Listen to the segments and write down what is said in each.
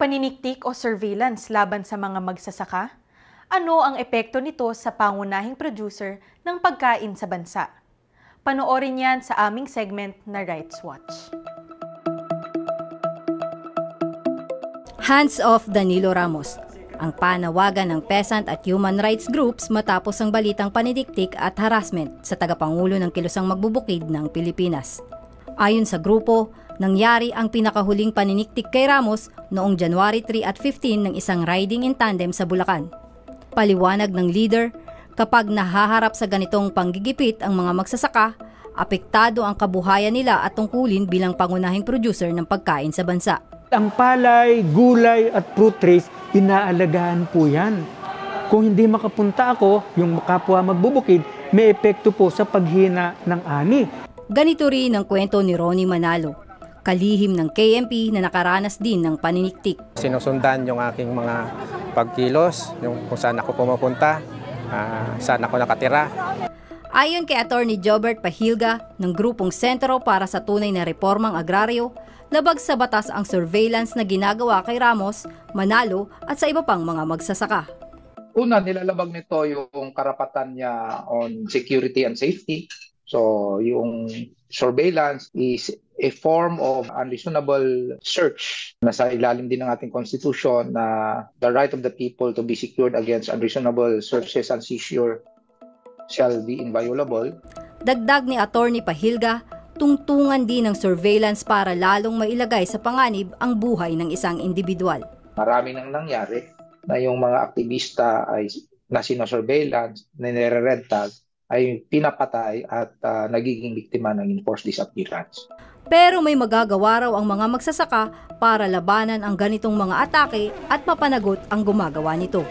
Paniniktik o surveillance laban sa mga magsasaka? Ano ang epekto nito sa pangunahing producer ng pagkain sa bansa? Panoorin yan sa aming segment na Rights Watch. Hands off Danilo Ramos, ang panawagan ng peasant at human rights groups matapos ang balitang paniniktik at harassment sa tagapangulo ng Kilusang Magbubukid ng Pilipinas. Ayon sa grupo, nangyari ang pinakahuling paniniktik kay Ramos noong January 3 at 15 ng isang riding in tandem sa Bulacan. Paliwanag ng leader, kapag nahaharap sa ganitong panggigipit ang mga magsasaka, apektado ang kabuhayan nila at tungkulin bilang pangunahing producer ng pagkain sa bansa. Ang palay, gulay at fruit trees, inaalagaan po yan. Kung hindi makapunta ako, yung kapwa magbubukid, may epekto po sa paghina ng ani. Ganito rin ang kwento ni Ronnie Manalo, kalihim ng KMP na nakaranas din ng paniniktik. Sinusundan yung aking mga pagkilos, yung kung saan ako pumupunta, saan ako nakatira. Ayon kay Attorney Jobert Pahilga ng grupong Sentro para sa Tunay na Reformang Agraryo, labag sa batas ang surveillance na ginagawa kay Ramos, Manalo at sa iba pang mga magsasaka. Una, nilalabag nito yung karapatan niya on security and safety. So, yung surveillance is a form of unreasonable search. Nasa ilalim din ng ating constitution na the right of the people to be secured against unreasonable searches and seizure shall be inviolable. Dagdag ni Attorney Pahilga, tungtungan din ng surveillance para lalong mailagay sa panganib ang buhay ng isang individual. Marami nang nangyari na yung mga aktivista ay na sino-surveillance, na nire-rental, ay pinapatay at nagiging biktima ng enforced disappearance. Pero may magagawa raw ang mga magsasaka para labanan ang ganitong mga atake at mapanagot ang gumagawa nito.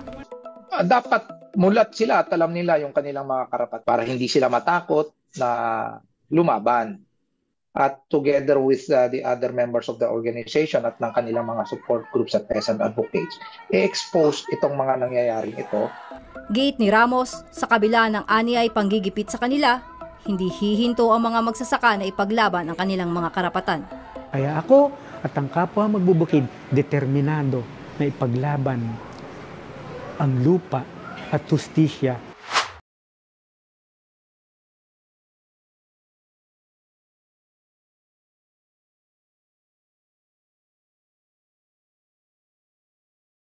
Dapat mulat sila at alam nila yung kanilang mga karapat para hindi sila matakot na lumaban. At together with the other members of the organization at ng kanilang mga support groups at peasant advocates, i-expose itong mga nangyayaring ito. Gate ni Ramos, sa kabila ng anyay panggigipit sa kanila, hindi hihinto ang mga magsasaka na ipaglaban ang kanilang mga karapatan. Kaya ako at ang kapwa magbubukid determinado na ipaglaban ang lupa at hustisya